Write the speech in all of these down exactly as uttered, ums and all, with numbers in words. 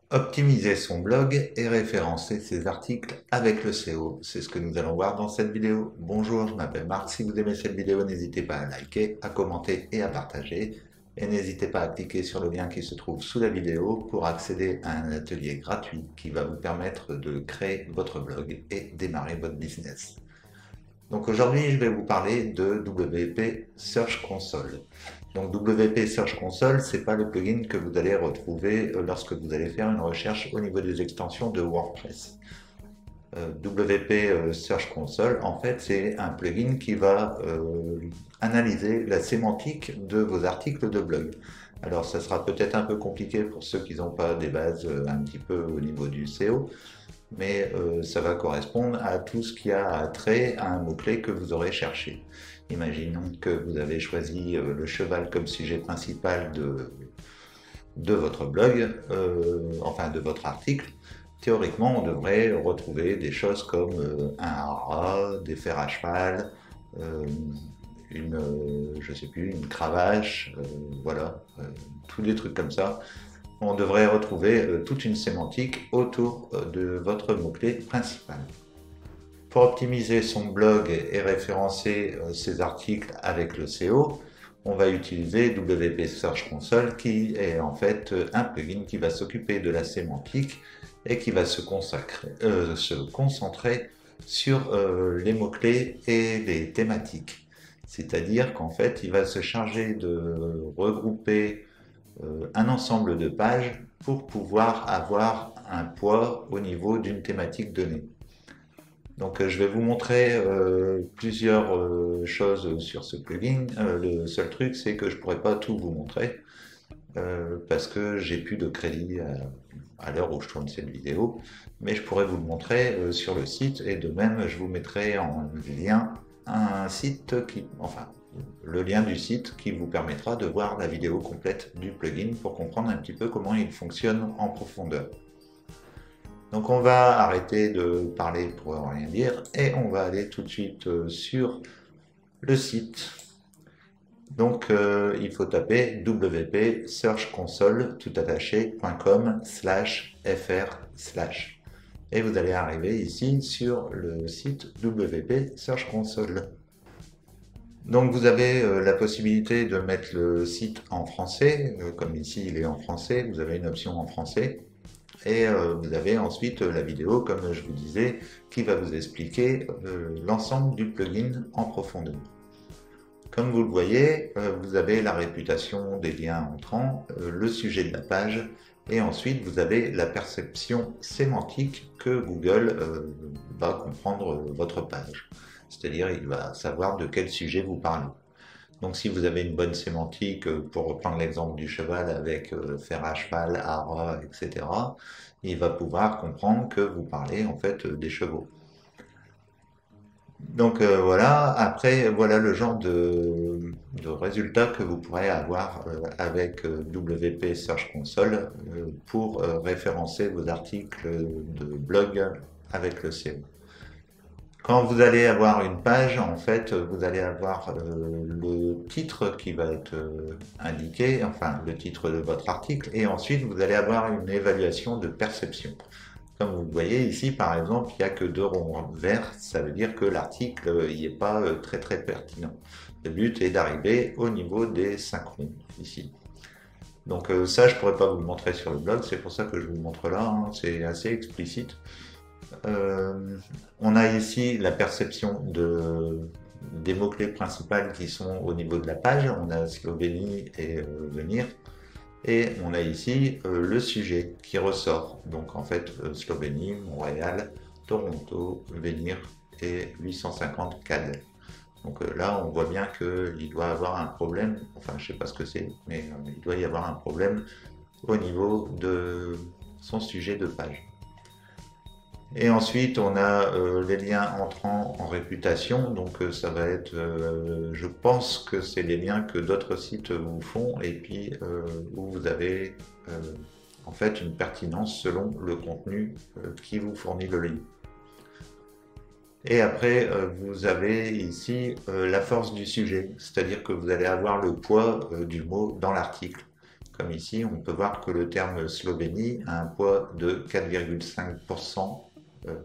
Optimiser son blog et référencer ses articles avec le S E O. C'est ce que nous allons voir dans cette vidéo. Bonjour, je m'appelle Marc. Si vous aimez cette vidéo, n'hésitez pas à liker, à commenter et à partager. Et n'hésitez pas à cliquer sur le lien qui se trouve sous la vidéo pour accéder à un atelier gratuit qui va vous permettre de créer votre blog et démarrer votre business. Donc aujourd'hui, je vais vous parler de W P Search Console. Donc W P Search Console, c'est pas le plugin que vous allez retrouver lorsque vous allez faire une recherche au niveau des extensions de WordPress. Euh, W P Search Console, en fait, c'est un plugin qui va euh, analyser la sémantique de vos articles de blog. Alors, ça sera peut-être un peu compliqué pour ceux qui n'ont pas des bases euh, un petit peu au niveau du S E O, mais euh, ça va correspondre à tout ce qui a trait à un mot-clé que vous aurez cherché. Imaginons que vous avez choisi euh, le cheval comme sujet principal de, de votre blog, euh, enfin de votre article. Théoriquement, on devrait retrouver des choses comme euh, un haras, des fers à cheval, euh, une, euh, je sais plus, une cravache, euh, voilà, euh, tous des trucs comme ça. On devrait retrouver euh, toute une sémantique autour euh, de votre mot-clé principal. Pour optimiser son blog et référencer euh, ses articles avec le S E O, on va utiliser W P Search Console qui est en fait un plugin qui va s'occuper de la sémantique et qui va se, consacrer, euh, se concentrer sur euh, les mots-clés et les thématiques. C'est-à-dire qu'en fait, il va se charger de regrouper euh, un ensemble de pages pour pouvoir avoir un poids au niveau d'une thématique donnée. Donc euh, je vais vous montrer euh, plusieurs euh, choses sur ce plugin. Euh, le seul truc, c'est que je ne pourrais pas tout vous montrer euh, parce que j'ai plus de crédit à, à l'heure où je tourne cette vidéo, mais je pourrais vous le montrer euh, sur le site et de même je vous mettrai en lien un site qui, enfin, le lien du site qui vous permettra de voir la vidéo complète du plugin pour comprendre un petit peu comment il fonctionne en profondeur. Donc on va arrêter de parler pour rien dire et on va aller tout de suite euh, sur le site. Donc euh, il faut taper W P Search Console tout attaché.com slash fr slash et vous allez arriver ici sur le site W P Search Console. Donc vous avez euh, la possibilité de mettre le site en français, euh, comme ici il est en français, vous avez une option en français. Et euh, vous avez ensuite la vidéo, comme je vous disais, qui va vous expliquer euh, l'ensemble du plugin en profondeur. Comme vous le voyez, euh, vous avez la réputation des liens entrants, euh, le sujet de la page, et ensuite vous avez la perception sémantique que Google euh, va comprendre votre page. C'est-à-dire, il va savoir de quel sujet vous parlez. Donc si vous avez une bonne sémantique, pour reprendre l'exemple du cheval avec euh, fer à cheval, haras, et cetera, il va pouvoir comprendre que vous parlez en fait des chevaux. Donc euh, voilà, après voilà le genre de, de résultats que vous pourrez avoir euh, avec euh, W P Search Console euh, pour euh, référencer vos articles de blog avec le S E O. Quand vous allez avoir une page, en fait, vous allez avoir euh, le titre qui va être euh, indiqué, enfin le titre de votre article, et ensuite vous allez avoir une évaluation de perception. Comme vous le voyez ici, par exemple, il n'y a que deux ronds verts, ça veut dire que l'article n'est pas euh, très très pertinent. Le but est d'arriver au niveau des cinq ronds, ici. Donc euh, ça, je ne pourrais pas vous le montrer sur le blog, c'est pour ça que je vous le montre là, hein, c'est assez explicite. Euh, on a ici la perception de, des mots-clés principaux qui sont au niveau de la page. On a Slovénie et euh, venir. Et on a ici euh, le sujet qui ressort. Donc en fait, euh, Slovénie, Montréal, Toronto, venir et huit cent cinquante C A D. Donc euh, là, on voit bien qu'il doit avoir un problème. Enfin, je ne sais pas ce que c'est, mais euh, il doit y avoir un problème au niveau de son sujet de page. Et ensuite, on a euh, les liens entrants en réputation. Donc, euh, ça va être, euh, je pense que c'est les liens que d'autres sites vous font et puis euh, où vous avez euh, en fait une pertinence selon le contenu euh, qui vous fournit le lien. Et après, euh, vous avez ici euh, la force du sujet, c'est-à-dire que vous allez avoir le poids euh, du mot dans l'article. comme ici, on peut voir que le terme Slovénie a un poids de quatre virgule cinq pour cent euh,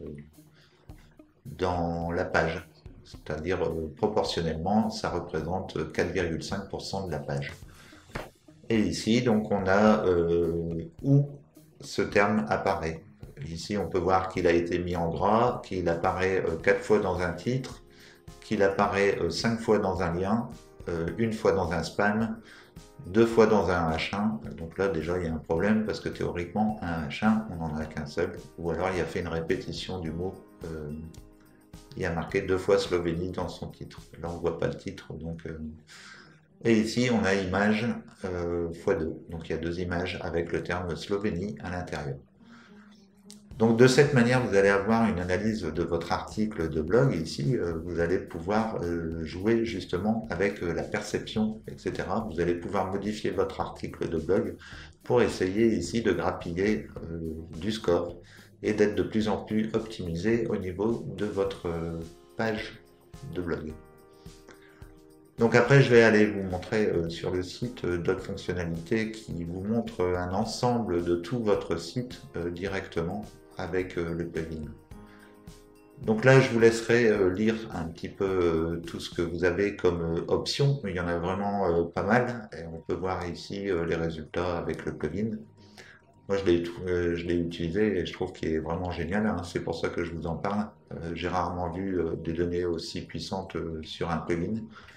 dans la page. C'est-à-dire, euh, proportionnellement, ça représente quatre virgule cinq pour cent de la page. Et ici, donc, on a euh, où ce terme apparaît. Ici, on peut voir qu'il a été mis en gras, qu'il apparaît euh, quatre fois dans un titre, qu'il apparaît euh, cinq fois dans un lien, euh, une fois dans un spam, deux fois dans un H un. Donc là, déjà, il y a un problème parce que théoriquement, un H un, on n'en a qu'un seul. Ou alors, il a fait une répétition du mot. Euh, il a marqué deux fois Slovénie dans son titre. Là, on ne voit pas le titre. Donc, euh, et ici, on a image euh, fois deux. Donc, il y a deux images avec le terme Slovénie à l'intérieur. Donc, de cette manière, vous allez avoir une analyse de votre article de blog. Ici, euh, vous allez pouvoir euh, jouer justement avec euh, la perception, et cetera. Vous allez pouvoir modifier votre article de blog pour essayer ici de grappiller euh, du score et d'être de plus en plus optimisé au niveau de votre euh, page de blog. Donc après, je vais aller vous montrer euh, sur le site euh, d'autres fonctionnalités qui vous montrent un ensemble de tout votre site euh, directement avec euh, le plugin. Donc là, je vous laisserai euh, lire un petit peu euh, tout ce que vous avez comme euh, options. Il y en a vraiment euh, pas mal. Et on peut voir ici euh, les résultats avec le plugin. Moi, je l'ai euh, je l'ai utilisé et je trouve qu'il est vraiment génial, hein. C'est pour ça que je vous en parle. Euh, j'ai rarement vu euh, des données aussi puissantes euh, sur un plugin.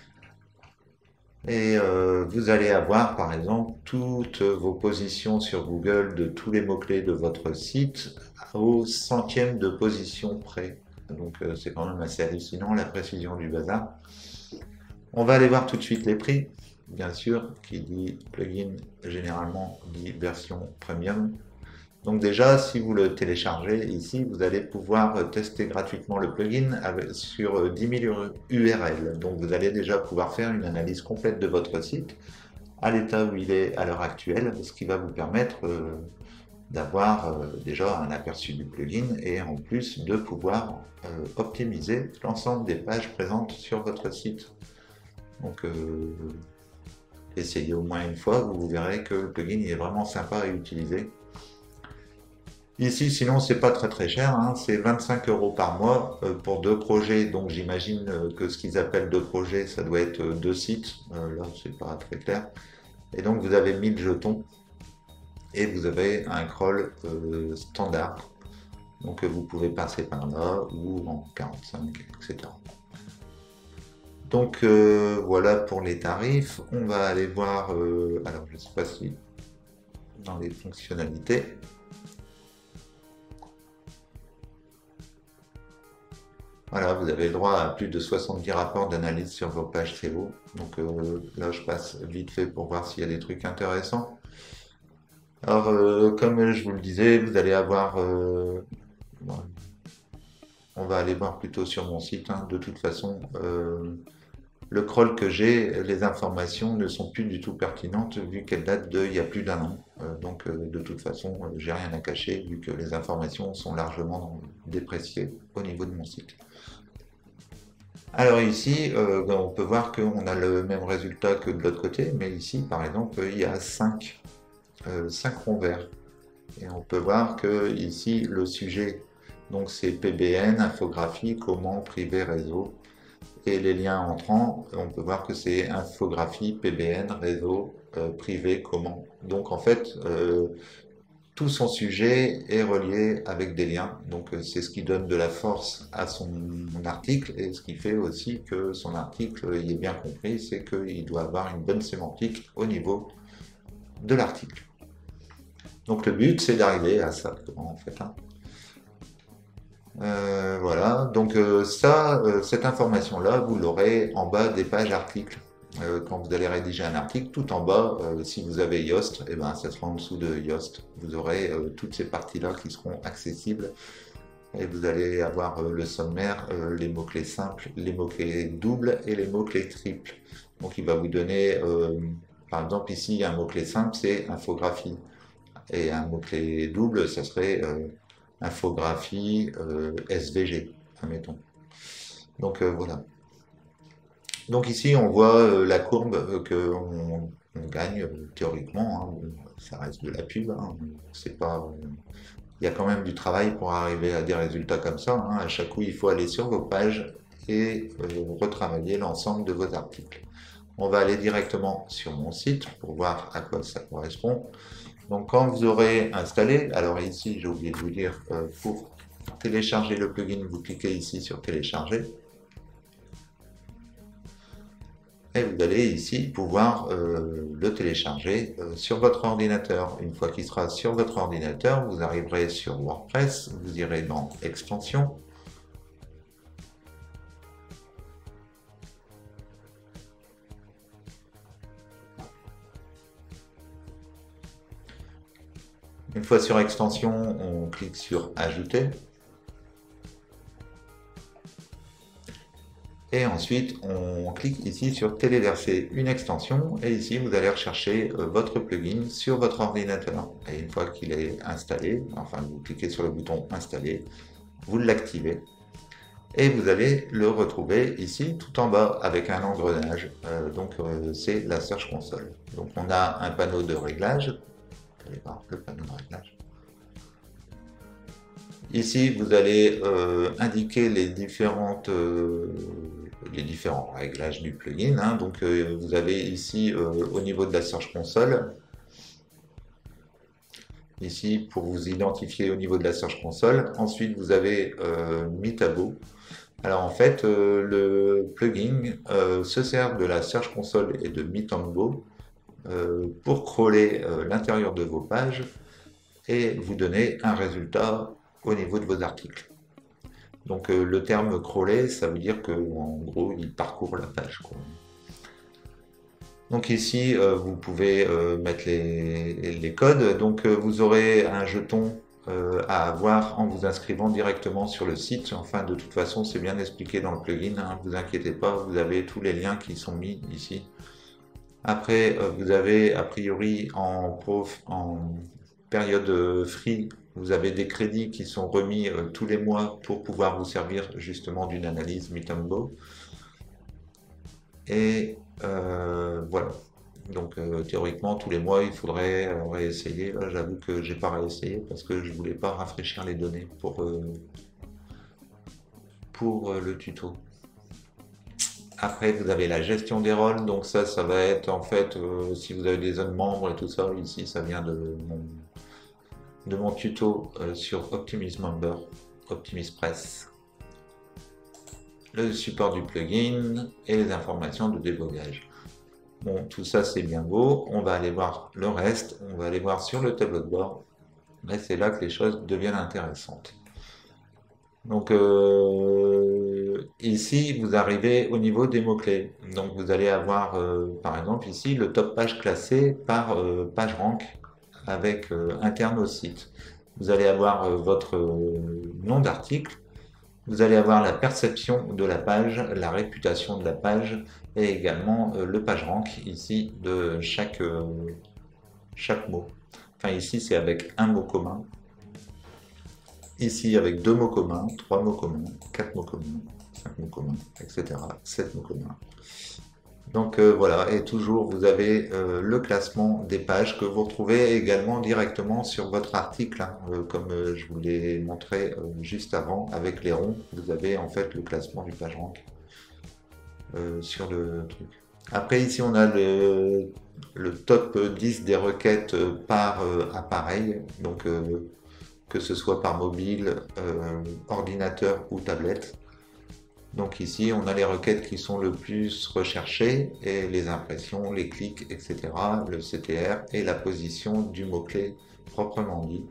Et euh, vous allez avoir par exemple toutes vos positions sur Google de tous les mots-clés de votre site au centième de position près. Donc euh, c'est quand même assez hallucinant la précision du bazar. On va aller voir tout de suite les prix. Bien sûr, qui dit plugin généralement dit version premium. Donc déjà, si vous le téléchargez ici, vous allez pouvoir tester gratuitement le plugin avec, sur dix mille U R L. Donc vous allez déjà pouvoir faire une analyse complète de votre site à l'état où il est à l'heure actuelle, ce qui va vous permettre euh, d'avoir euh, déjà un aperçu du plugin et en plus de pouvoir euh, optimiser l'ensemble des pages présentes sur votre site. Donc euh, essayez au moins une fois, vous verrez que le plugin est vraiment sympa à utiliser. Ici, sinon, c'est pas très très cher, hein. C'est vingt-cinq euros par mois euh, pour deux projets. Donc, j'imagine euh, que ce qu'ils appellent deux projets, ça doit être euh, deux sites. Euh, là, c'est pas très clair. Et donc, vous avez mille jetons et vous avez un crawl euh, standard. Donc, euh, vous pouvez passer par là ou en quarante-cinq, et cetera. Donc, euh, voilà pour les tarifs. On va aller voir. Euh, alors, je sais pas si dans les fonctionnalités. Voilà, vous avez le droit à plus de soixante-dix rapports d'analyse sur vos pages S E O. Donc euh, là, je passe vite fait pour voir s'il y a des trucs intéressants. Alors, euh, comme je vous le disais, vous allez avoir... Euh, bon, on va aller voir plutôt sur mon site. Hein. De toute façon, euh, le crawl que j'ai, les informations ne sont plus du tout pertinentes vu qu'elles datent d'il y a plus d'un an. Euh, donc, euh, de toute façon, euh, j'ai rien à cacher vu que les informations sont largement dépréciées au niveau de mon site. Alors ici, euh, on peut voir qu'on a le même résultat que de l'autre côté, mais ici, par exemple, il y a cinq ronds verts. Et on peut voir que ici, le sujet, donc c'est P B N, infographie, comment, privé, réseau. Et les liens entrants, on peut voir que c'est infographie, P B N, réseau, euh, privé, comment. Donc en fait, euh, tout son sujet est relié avec des liens, donc c'est ce qui donne de la force à son article et ce qui fait aussi que son article il est bien compris, c'est qu'il doit avoir une bonne sémantique au niveau de l'article. Donc le but c'est d'arriver à ça en fait. Hein. Euh, voilà, donc euh, ça, euh, cette information-là, vous l'aurez en bas des pages articles. Euh, quand vous allez rédiger un article, tout en bas, euh, si vous avez Yoast, et ben, ça sera en dessous de Yoast. Vous aurez euh, toutes ces parties-là qui seront accessibles et vous allez avoir euh, le sommaire, euh, les mots-clés simples, les mots-clés doubles et les mots-clés triples. Donc il va vous donner, euh, par exemple ici, un mot-clé simple, c'est infographie. Et un mot-clé double, ça serait euh, infographie euh, S V G, admettons. Donc euh, voilà. Donc ici, on voit euh, la courbe euh, qu'on on gagne euh, théoriquement, hein, ça reste de la pub, hein, c'est pas, il y a quand même du travail pour arriver à des résultats comme ça, hein. À chaque coup, il faut aller sur vos pages et euh, retravailler l'ensemble de vos articles. On va aller directement sur mon site pour voir à quoi ça correspond. Donc quand vous aurez installé, alors ici j'ai oublié de vous dire, euh, pour télécharger le plugin, vous cliquez ici sur télécharger. Et vous allez ici pouvoir euh, le télécharger euh, sur votre ordinateur. Une fois qu'il sera sur votre ordinateur, vous arriverez sur WordPress, vous irez dans Extensions. Une fois sur Extensions, on clique sur Ajouter. Et ensuite, on clique ici sur téléverser une extension et ici, vous allez rechercher votre plugin sur votre ordinateur. Et une fois qu'il est installé, enfin, vous cliquez sur le bouton installer, vous l'activez et vous allez le retrouver ici tout en bas avec un engrenage. Euh, donc, euh, c'est la Search Console. Donc, on a un panneau de réglage. Vous allez voir le panneau de réglage. Ici, vous allez euh, indiquer les différentes euh, les différents réglages du plugin, hein. Donc euh, vous avez ici euh, au niveau de la Search Console, ici pour vous identifier au niveau de la Search Console. Ensuite vous avez euh, Meetabo. Alors en fait euh, le plugin euh, se sert de la Search Console et de Meetambo euh, pour crawler euh, l'intérieur de vos pages et vous donner un résultat au niveau de vos articles. Donc euh, le terme crawler, ça veut dire que en gros, il parcourt la page, quoi. Donc ici, euh, vous pouvez euh, mettre les, les codes. Donc euh, vous aurez un jeton euh, à avoir en vous inscrivant directement sur le site. Enfin, de toute façon, c'est bien expliqué dans le plugin, hein, vous inquiétez pas, vous avez tous les liens qui sont mis ici. Après, euh, vous avez a priori en, prof, en période free, vous avez des crédits qui sont remis euh, tous les mois pour pouvoir vous servir justement d'une analyse Meetambo. Et euh, voilà. Donc euh, théoriquement, tous les mois, il faudrait euh, réessayer. Là, j'avoue que j'ai pas réessayé parce que je voulais pas rafraîchir les données pour, euh, pour euh, le tuto. Après, vous avez la gestion des rôles. Donc ça, ça va être en fait, euh, si vous avez des zones membres et tout ça, ici, ça vient de mon de mon tuto euh, sur Optimism Member, Optimism Press, le support du plugin et les informations de débogage. Bon, tout ça c'est bien beau, on va aller voir le reste, on va aller voir sur le tableau de bord, mais c'est là que les choses deviennent intéressantes. Donc euh, ici, vous arrivez au niveau des mots-clés. Donc vous allez avoir, euh, par exemple ici, le top page classé par euh, PageRank avec euh, interne au site. Vous allez avoir euh, votre euh, nom d'article, vous allez avoir la perception de la page, la réputation de la page et également euh, le PageRank ici de chaque, euh, chaque mot. Enfin ici c'est avec un mot commun, ici avec deux mots communs, trois mots communs, quatre mots communs, cinq mots communs, et cetera. sept mots communs. Donc euh, voilà, et toujours vous avez euh, le classement des pages que vous retrouvez également directement sur votre article, hein, euh, comme euh, je vous l'ai montré euh, juste avant avec les ronds, vous avez en fait le classement du PageRank euh, sur le truc. Après ici on a le, le top dix des requêtes par euh, appareil, donc euh, que ce soit par mobile, euh, ordinateur ou tablette. Donc ici, on a les requêtes qui sont le plus recherchées et les impressions, les clics, et cetera, le C T R et la position du mot-clé proprement dit.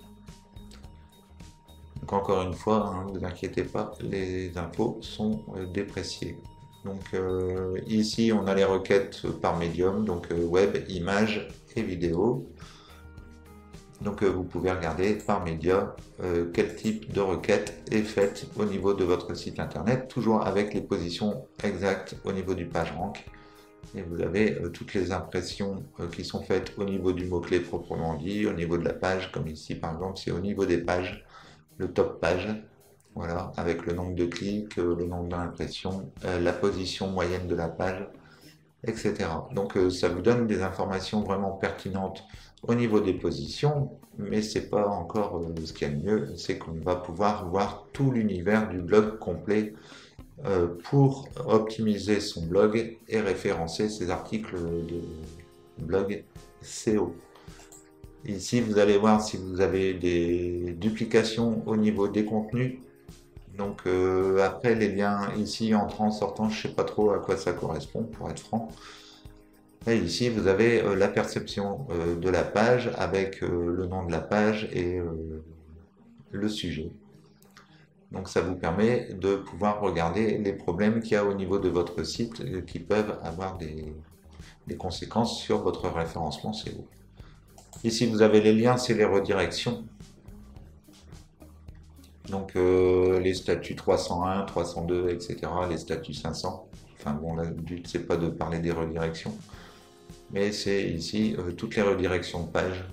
Donc encore une fois, hein, ne vous inquiétez pas, les infos sont euh, dépréciées. Donc euh, ici, on a les requêtes par médium, donc euh, web, images et vidéo. Donc euh, vous pouvez regarder par média euh, quel type de requête est faite au niveau de votre site internet, toujours avec les positions exactes au niveau du PageRank. Et vous avez euh, toutes les impressions euh, qui sont faites au niveau du mot-clé proprement dit, au niveau de la page, comme ici par exemple, c'est au niveau des pages, le top page, voilà, avec le nombre de clics, euh, le nombre d'impressions, euh, la position moyenne de la page, et cetera. Donc euh, ça vous donne des informations vraiment pertinentes au niveau des positions, mais c'est pas encore euh, ce qu'il y a de mieux, c'est qu'on va pouvoir voir tout l'univers du blog complet euh, pour optimiser son blog et référencer ses articles de blog S E O. Ici, vous allez voir si vous avez des duplications au niveau des contenus. Donc euh, après, les liens ici, entrant, sortant, je sais pas trop à quoi ça correspond, pour être franc. Et ici, vous avez euh, la perception euh, de la page avec euh, le nom de la page et euh, le sujet. Donc ça vous permet de pouvoir regarder les problèmes qu'il y a au niveau de votre site euh, qui peuvent avoir des, des conséquences sur votre référencement S E O. Ici, vous avez les liens, c'est les redirections. Donc euh, les statuts trois cent un, trois cent deux, et cetera, les statuts cinq cents. Enfin bon, là, le but, c'est pas de parler des redirections, mais c'est ici euh, toutes les redirections de page.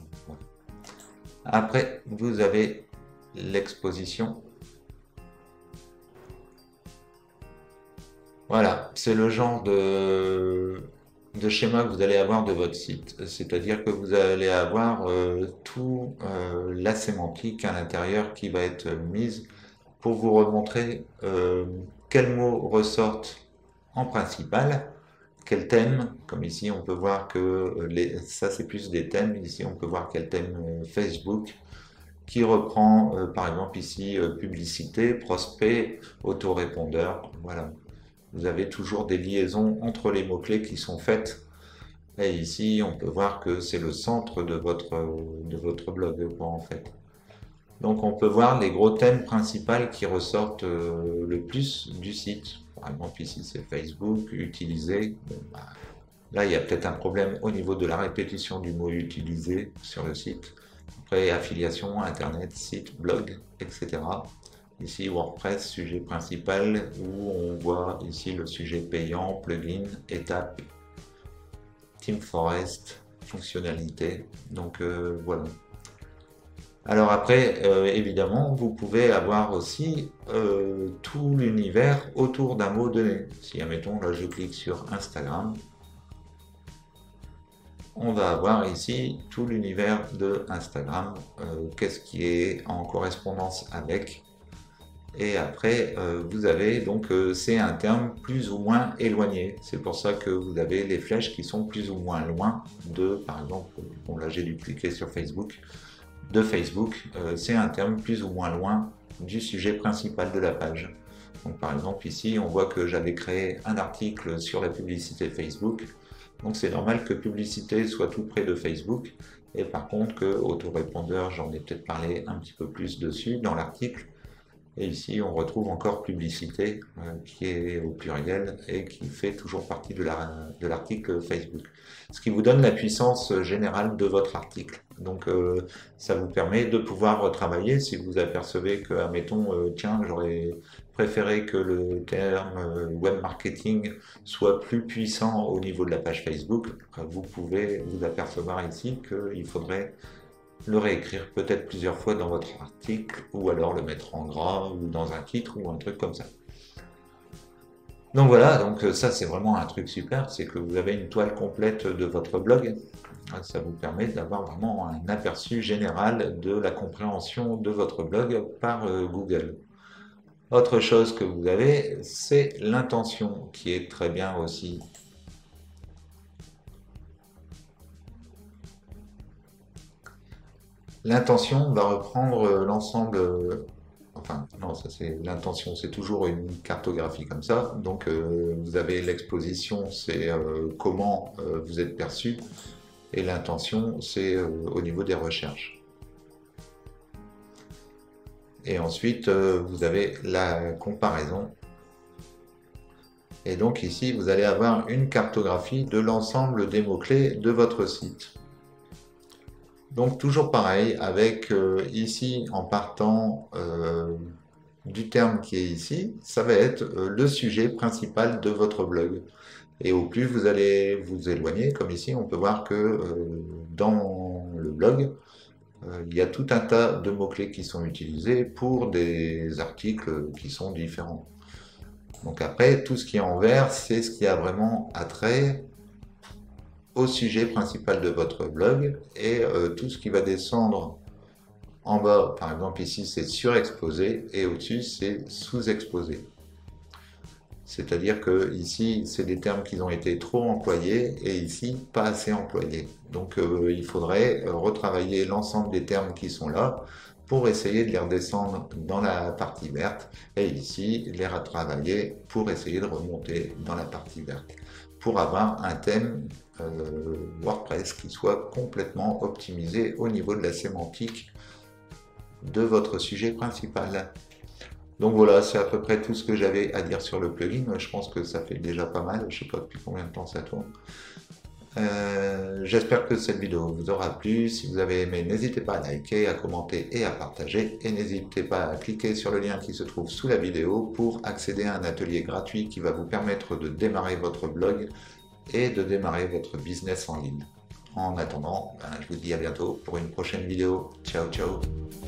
Après, vous avez l'exposition. Voilà, c'est le genre de, de schéma que vous allez avoir de votre site. C'est-à-dire que vous allez avoir euh, tout euh, la sémantique à l'intérieur qui va être mise pour vous remontrer euh, quels mots ressortent en principal, quel thème, comme ici on peut voir que les, ça c'est plus des thèmes, ici on peut voir quel thème euh, Facebook, qui reprend euh, par exemple ici euh, publicité, prospect, autorépondeur, voilà. Vous avez toujours des liaisons entre les mots-clés qui sont faites. Et ici, on peut voir que c'est le centre de votre, de votre blog, quoi, en fait. Donc, on peut voir les gros thèmes principaux qui ressortent euh, le plus du site. Par exemple, ici, c'est Facebook, utilisé. Bon, bah, là, il y a peut-être un problème au niveau de la répétition du mot utilisé sur le site. Après, affiliation, Internet, site, blog, et cetera. Ici, WordPress, sujet principal, où on voit ici le sujet payant, plugin, étape, TeamForest, fonctionnalité. Donc euh, voilà. Alors après, euh, évidemment, vous pouvez avoir aussi euh, tout l'univers autour d'un mot donné. Si, admettons, là je clique sur Instagram, on va avoir ici tout l'univers de Instagram, euh, qu'est-ce qui est en correspondance avec. Et après, euh, vous avez donc, euh, c'est un terme plus ou moins éloigné. C'est pour ça que vous avez les flèches qui sont plus ou moins loin de, par exemple, bon là j'ai dû cliquer sur Facebook, de Facebook, euh, c'est un terme plus ou moins loin du sujet principal de la page. Donc par exemple ici, on voit que j'avais créé un article sur la publicité Facebook. Donc c'est normal que publicité soit tout près de Facebook. Et par contre que autorépondeur, j'en ai peut-être parlé un petit peu plus dessus dans l'article. Et ici, on retrouve encore publicité euh, qui est au pluriel et qui fait toujours partie de l'article la, de Facebook. Ce qui vous donne la puissance générale de votre article. Donc, euh, ça vous permet de pouvoir retravailler si vous apercevez que, admettons, euh, tiens, j'aurais préféré que le terme euh, web marketing soit plus puissant au niveau de la page Facebook. Euh, vous pouvez vous apercevoir ici qu'il faudrait le réécrire peut-être plusieurs fois dans votre article, ou alors le mettre en gras, ou dans un titre, ou un truc comme ça. Donc voilà, donc ça c'est vraiment un truc super, c'est que vous avez une toile complète de votre blog. Ça vous permet d'avoir vraiment un aperçu général de la compréhension de votre blog par Google. Autre chose que vous avez, c'est l'intention, qui est très bien aussi. L'intention va reprendre l'ensemble, enfin non, ça c'est l'intention, c'est toujours une cartographie comme ça. Donc euh, vous avez l'exposition, c'est euh, comment euh, vous êtes perçu, et l'intention, c'est euh, au niveau des recherches. Et ensuite, euh, vous avez la comparaison. Et donc ici, vous allez avoir une cartographie de l'ensemble des mots-clés de votre site. Donc toujours pareil, avec euh, ici, en partant euh, du terme qui est ici, ça va être euh, le sujet principal de votre blog. Et au plus vous allez vous éloigner, comme ici, on peut voir que euh, dans le blog, euh, il y a tout un tas de mots-clés qui sont utilisés pour des articles qui sont différents. Donc après, tout ce qui est en vert, c'est ce qui a vraiment attrait au sujet principal de votre blog, et euh, tout ce qui va descendre en bas, par exemple ici, c'est surexposé, et au-dessus, c'est sous-exposé. C'est-à-dire que ici, c'est des termes qui ont été trop employés, et ici, pas assez employés. Donc euh, il faudrait retravailler l'ensemble des termes qui sont là, pour essayer de les redescendre dans la partie verte, et ici, les retravailler pour essayer de remonter dans la partie verte, pour avoir un thème euh, WordPress qui soit complètement optimisé au niveau de la sémantique de votre sujet principal. Donc voilà, c'est à peu près tout ce que j'avais à dire sur le plugin. Je pense que ça fait déjà pas mal, je ne sais pas depuis combien de temps ça tourne. Euh, J'espère que cette vidéo vous aura plu. Si vous avez aimé, n'hésitez pas à liker, à commenter et à partager. Et n'hésitez pas à cliquer sur le lien qui se trouve sous la vidéo pour accéder à un atelier gratuit qui va vous permettre de démarrer votre blog et de démarrer votre business en ligne. En attendant, ben, je vous dis à bientôt pour une prochaine vidéo. Ciao, ciao!